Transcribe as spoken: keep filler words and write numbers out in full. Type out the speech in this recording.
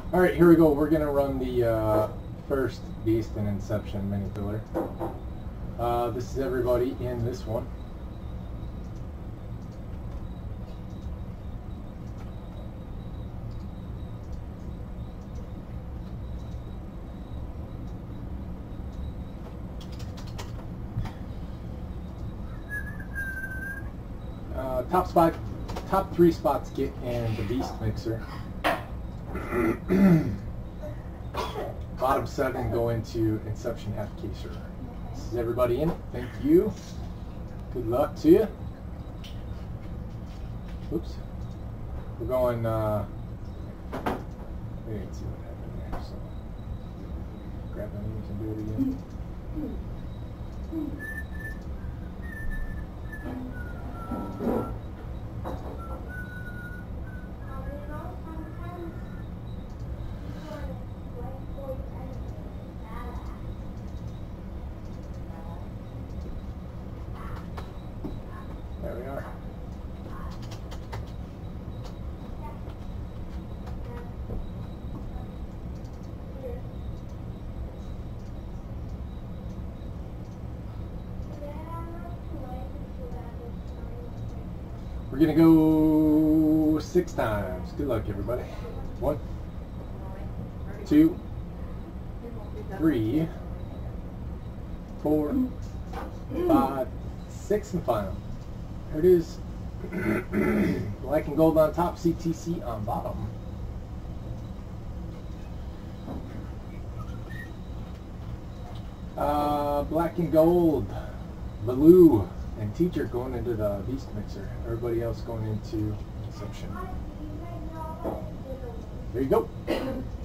Alright, here we go. We're going to run the uh, first Beast in Inception mini filler. Uh, this is everybody in this one. Uh, top spot, top three spots get in the Beast mixer. Bottom seven go into Inception half caser. This is everybody in. Thank you. Good luck to you. Oops. We're going. Uh, we didn't see what happened there. So grab that image and do it again. There we are. We're gonna go six times. Good luck, everybody. One, two, three, four, five, six, and final. There it is. Black and gold on top, C T C on bottom. Uh, black and gold, blue, and teacher going into the Beast mixer. Everybody else going into Inception. There you go.